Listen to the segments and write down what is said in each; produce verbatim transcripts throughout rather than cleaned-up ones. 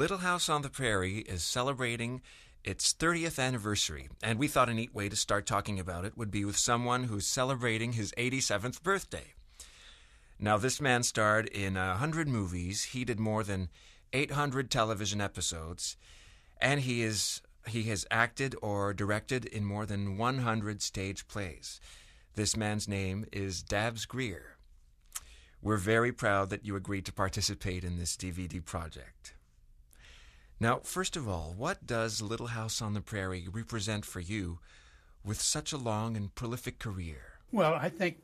Little House on the Prairie is celebrating its thirtieth anniversary, and we thought a neat way to start talking about it would be with someone who's celebrating his eighty-seventh birthday. Now, this man starred in a hundred movies, he did more than eight hundred television episodes, and he is he has acted or directed in more than one hundred stage plays. This man's name is Dabbs Greer. We're very proud that you agreed to participate in this D V D project. Now, first of all, what does Little House on the Prairie represent for you with such a long and prolific career? Well, I think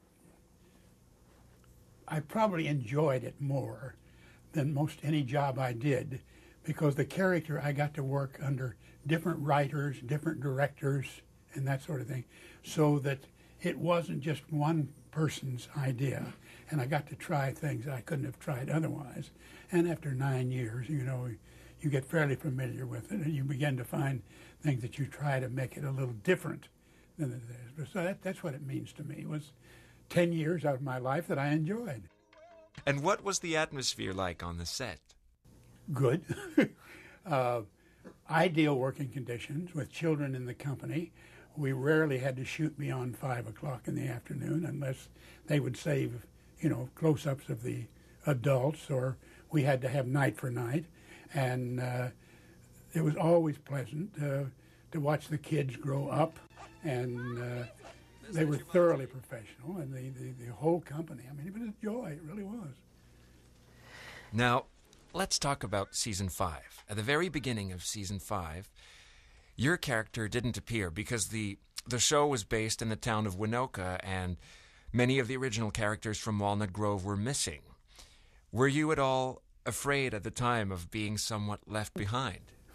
I probably enjoyed it more than most any job I did, because the character, I got to work under different writers, different directors, and that sort of thing, so that it wasn't just one person's idea, and I got to try things I couldn't have tried otherwise. And after nine years, you know, you get fairly familiar with it, and you begin to find things that you try to make it a little different than it is. So that, that's what it means to me. It was ten years out of my life that I enjoyed. And what was the atmosphere like on the set? Good. uh, ideal working conditions with children in the company. We rarely had to shoot beyond five o'clock in the afternoon unless they would save, you know, close-ups of the adults, or we had to have night for night. And uh, it was always pleasant uh, to watch the kids grow up, and uh, they were thoroughly professional, and the, the, the whole company, I mean, it was a joy, it really was. Now, let's talk about season five. At the very beginning of season five, your character didn't appear because the, the show was based in the town of Winoka, and many of the original characters from Walnut Grove were missing. Were you at all afraid at the time of being somewhat left behind?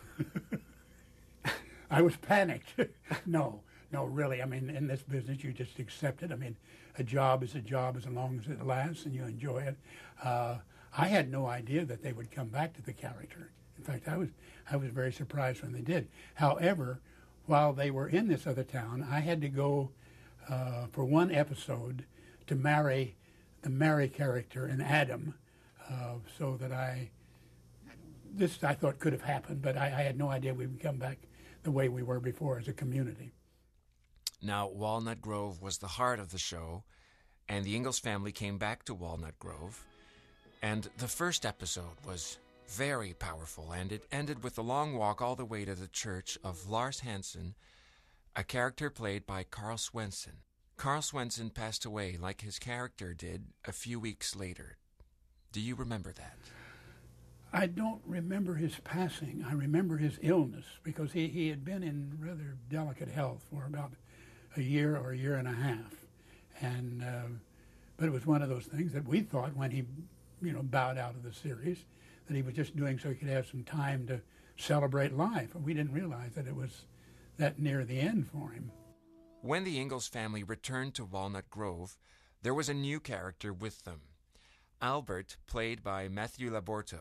I was panicked. No, no, really. I mean, in this business, you just accept it. I mean, a job is a job as long as it lasts and you enjoy it. Uh, I had no idea that they would come back to the character. In fact, I was I was very surprised when they did. However, while they were in this other town, I had to go uh, for one episode to marry the Mary character in Adam, uh, so that I, this I thought could have happened, but I, I had no idea we would come back the way we were before as a community. Now, Walnut Grove was the heart of the show, and the Ingalls family came back to Walnut Grove, and the first episode was very powerful, and it ended with a long walk all the way to the church of Lars Hansen, a character played by Carl Swenson. Carl Swenson passed away, like his character did, a few weeks later. Do you remember that? I don't remember his passing. I remember his illness, because he, he had been in rather delicate health for about a year or a year and a half. And uh, but it was one of those things that we thought when he, you know, bowed out of the series, that he was just doing so he could have some time to celebrate life. And we didn't realize that it was that near the end for him. When the Ingalls family returned to Walnut Grove, there was a new character with them, Albert, played by Matthew Laborto.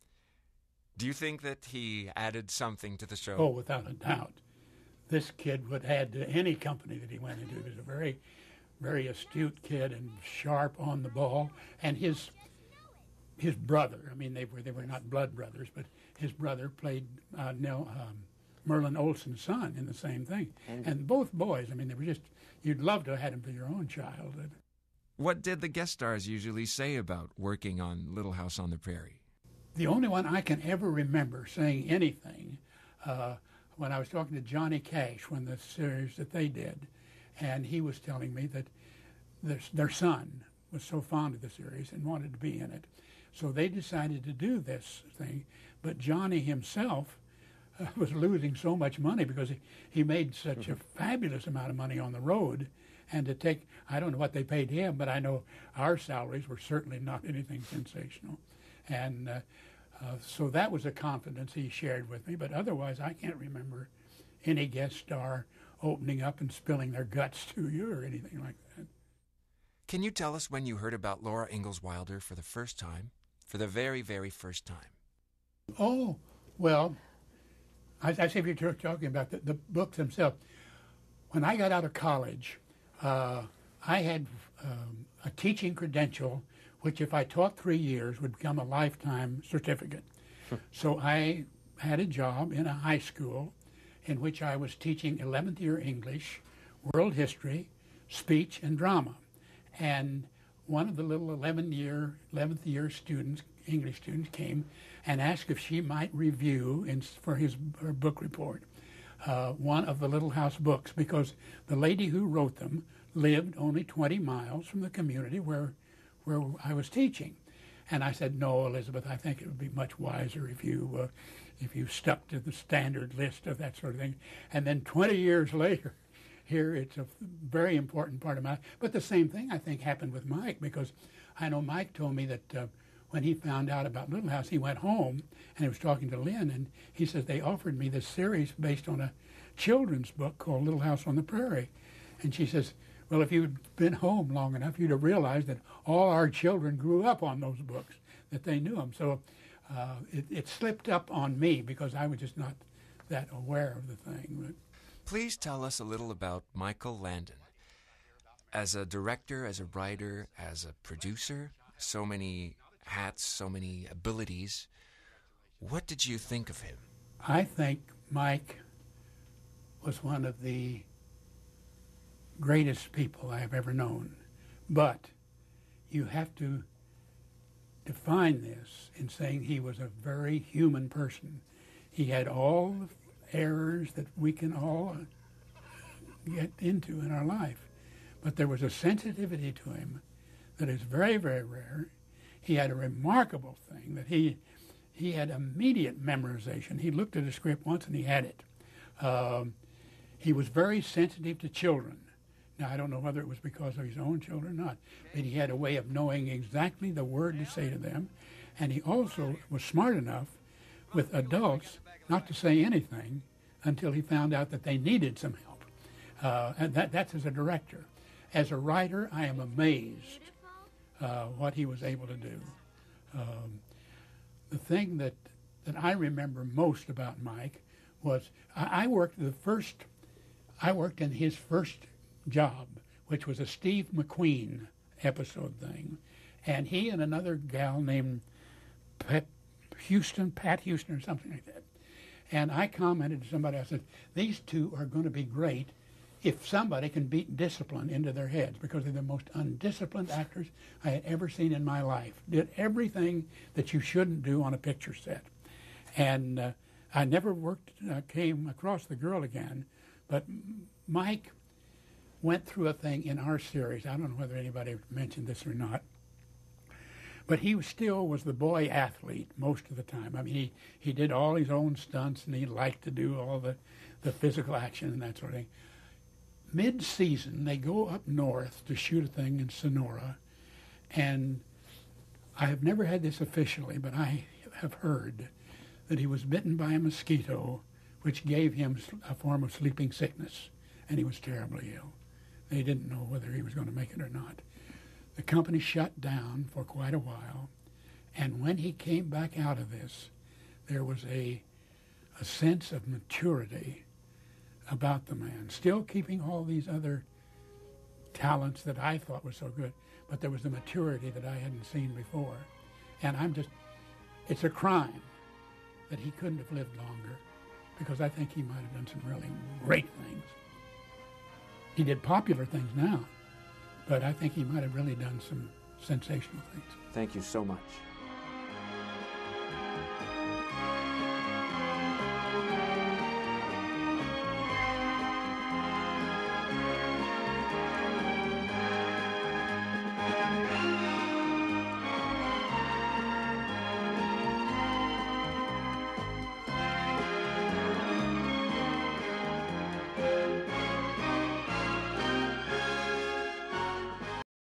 Do you think that he added something to the show? Oh, without a doubt. This kid would add to any company that he went into. He was a very, very astute kid and sharp on the ball. And his his brother, I mean, they were they were not blood brothers, but his brother played uh, Nell, um, Merlin Olsen's son in the same thing. And, and both boys, I mean, they were just, you'd love to have had them for your own child. What did the guest stars usually say about working on Little House on the Prairie? The only one I can ever remember saying anything, uh, when I was talking to Johnny Cash, when the series that they did, and he was telling me that their, their son was so fond of the series and wanted to be in it. So they decided to do this thing, but Johnny himself uh, was losing so much money because he, he made such a fabulous amount of money on the road, and to take, I don't know what they paid him, but I know our salaries were certainly not anything sensational. And uh, uh, so that was a confidence he shared with me, but otherwise I can't remember any guest star opening up and spilling their guts to you or anything like that. Can you tell us when you heard about Laura Ingalls Wilder for the first time? For the very, very first time. Oh, well, I, I say if you're talking about the, the books themselves. When I got out of college, uh, I had um, a teaching credential, which if I taught three years would become a lifetime certificate. So I had a job in a high school in which I was teaching eleventh year English, world history, speech, and drama. And one of the little eleventh year, eleventh year students, English students, came and asked if she might review in, for his her book report uh, one of the Little House books, because the lady who wrote them lived only twenty miles from the community where, where I was teaching. And I said, no, Elizabeth, I think it would be much wiser if you, uh, if you stuck to the standard list of that sort of thing. And then twenty years later, here it's a very important part of my life. But the same thing, I think, happened with Mike, because I know Mike told me that uh, when he found out about Little House, he went home and he was talking to Lynn, and he says, they offered me this series based on a children's book called Little House on the Prairie. And she says, well, if you'd been home long enough, you'd have realized that all our children grew up on those books, that they knew them. So uh, it, it slipped up on me because I was just not that aware of the thing. But please tell us a little about Michael Landon. As a director, as a writer, as a producer, so many hats, so many abilities. What did you think of him? I think Mike was one of the greatest people I have ever known. But you have to define this in saying he was a very human person. He had all the errors that we can all get into in our life. But there was a sensitivity to him that is very, very rare. He had a remarkable thing that he he had immediate memorization. He looked at a script once and he had it. Um, he was very sensitive to children. Now, I don't know whether it was because of his own children or not, but he had a way of knowing exactly the word to say to them. And he also was smart enough with adults not to say anything until he found out that they needed some help. Uh, and that, that's as a director. As a writer, I am amazed uh, what he was able to do. Um, the thing that, that I remember most about Mike was I, I worked the first, I worked in his first job, which was a Steve McQueen episode thing. And he and another gal named Pat Houston, Pat Houston or something like that. And I commented to somebody, I said, these two are going to be great if somebody can beat discipline into their heads, because they're the most undisciplined actors I had ever seen in my life. Did everything that you shouldn't do on a picture set. And uh, I never worked, uh, came across the girl again, but Mike went through a thing in our series. I don't know whether anybody mentioned this or not, but he was still was the boy athlete most of the time. I mean, he, he did all his own stunts, and he liked to do all the, the physical action and that sort of thing. Mid-season, they go up north to shoot a thing in Sonora, and I have never had this officially, but I have heard that he was bitten by a mosquito, which gave him a form of sleeping sickness, and he was terribly ill. They didn't know whether he was going to make it or not. The company shut down for quite a while, and when he came back out of this, there was a, a sense of maturity about the man, still keeping all these other talents that I thought were so good, but there was the maturity that I hadn't seen before. And I'm just, it's a crime that he couldn't have lived longer, because I think he might have done some really great things. He did popular things now, but I think he might have really done some sensational things. Thank you so much.